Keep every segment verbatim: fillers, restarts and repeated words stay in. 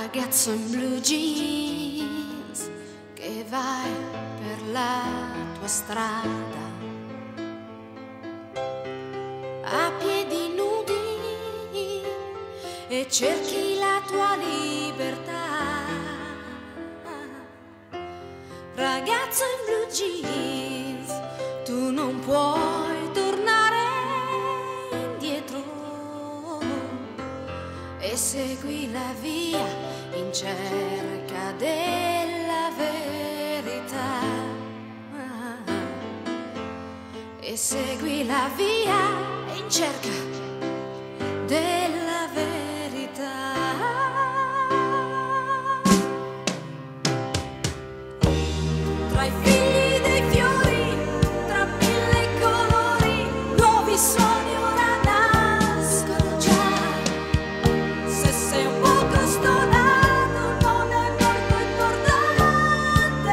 Ragazzo in blue jeans che vai per la tua strada a piedi nudi e cerchi la tua libertà. Ragazzo in blue jeans, tu non puoi tornare indietro e segui la via in cerca della verità. E segui la via in cerca della verità. Tra i figli dei fiori, tra mille colori, nuovi suoni ora nascono già. Se sei un poco stonato non è molto importante.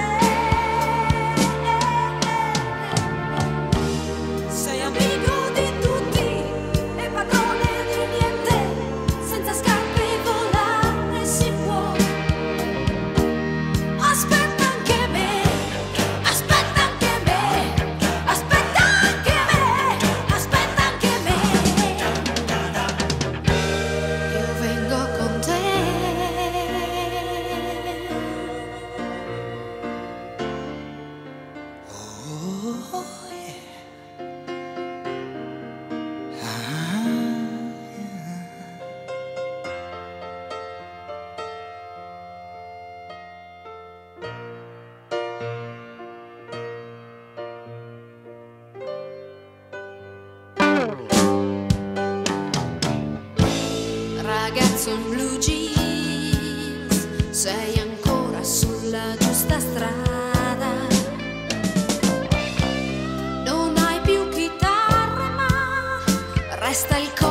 Sei amico di tutti e padrone di niente, senza scarpe volare si può. Aspetta anche me, aspetta anche me, aspetta anche me, aspetta anche me. Io vengo con te. Oh, yeah. Ah, Ragazzo in blue jeans, sei ancora sulla giusta strada. Non hai più chitarre ma resta il